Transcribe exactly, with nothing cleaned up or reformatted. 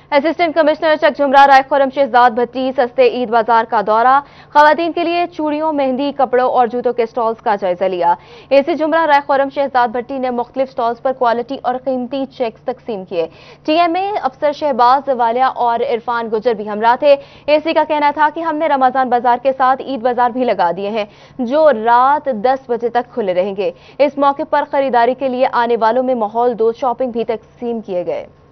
Assistant commissioner Chak Jhumra Rai Khurram Shahzad Bhatti सस्ते ईद बाजार का दौरा, खवातीन के लिए चूड़ियों, मेहंदी, कपड़ों और जूतों के स्टॉल्स का जायजा लिया। एसी झुमरा राय खुरम शहजाद भट्टी ने मुख्तलिफ स्टॉल्स पर क्वालिटी और कीमती चेक्स तकसीम किए। टीएमए अफसर शहबाज वालिया और इरफान गुजर भी हमरा थे। एसी का कहना था कि हमने रमजान बाजार के साथ ईद बाजार भी लगा दिए हैं, जो रात दस बजे तक खुले रहेंगे। इस मौके पर खरीदारी के लिए आने वालों में माहौल दोस्त शॉपिंग भी तकसीम किए गए।